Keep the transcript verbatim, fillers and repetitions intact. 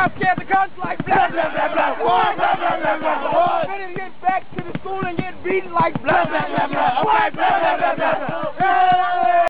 I'm scared to guns like blah, blah, blah, blah. Boy, blah, blah, blah, blah. Boy, ready to get back to the school and get beaten like blah, blah, blah, blah. Boy, blah.